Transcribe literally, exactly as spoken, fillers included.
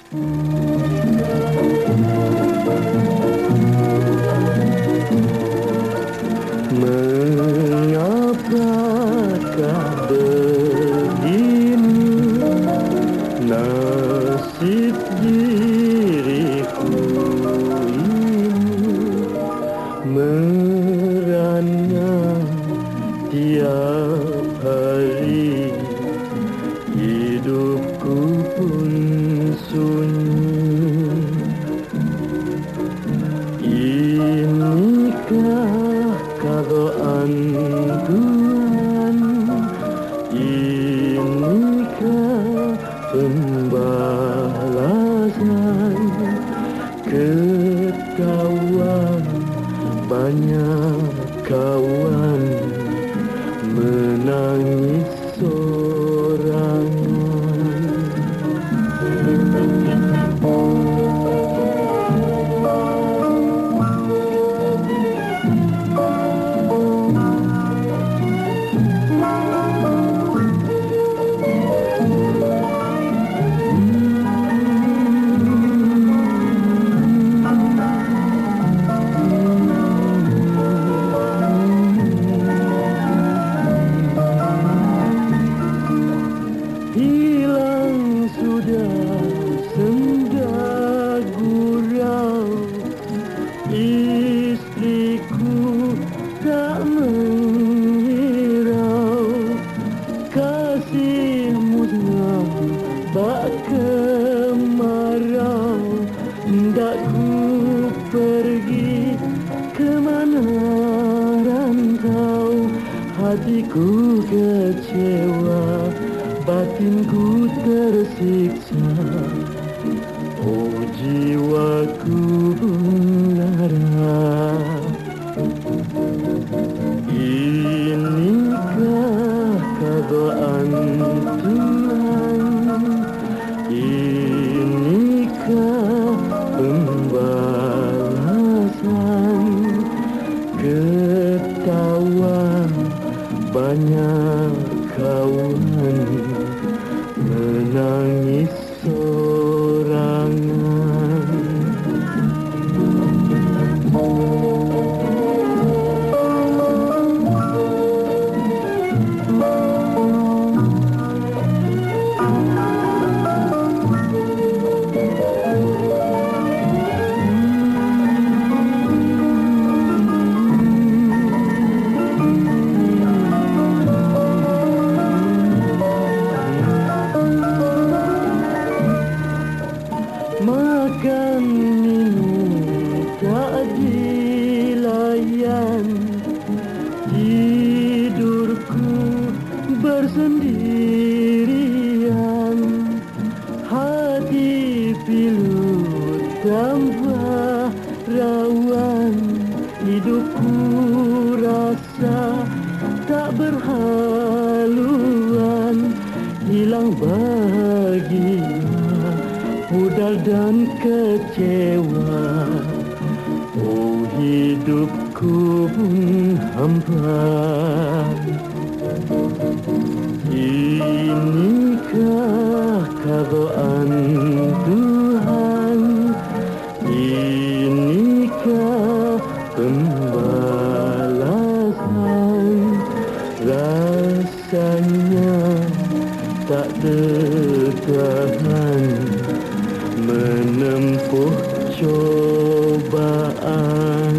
Mengapakah begini nasib diriku ini, merana tiap hari hidupku pun sunyi. Inikah kadoan Tuhan, inikah pembalasan. Ketahuan banyak kawan menangis sorangan. Hilang sudah senja gurau, istriku tak menghirau. Kasih musnah bak kemarau, hendak ku pergi ke mana rantau. Hatiku kecewa, batinku tersiksa, oh jiwaku lara. Inikah kadoan Tuhan, inikah pembalasan. Ketahuan banyak kawan menangis sorangan. Makan minum tak dilayan, tidurku bersendirian. Hati pilu tanpa rawan, hidupku rasa tak berhaluan. Hilang bahagia, pudar dan kecewa, oh hidupku pun hampa. Inikah kadoan Tuhan, inikah pembalasan. Rasanya tak tertahan menempuh cobaan.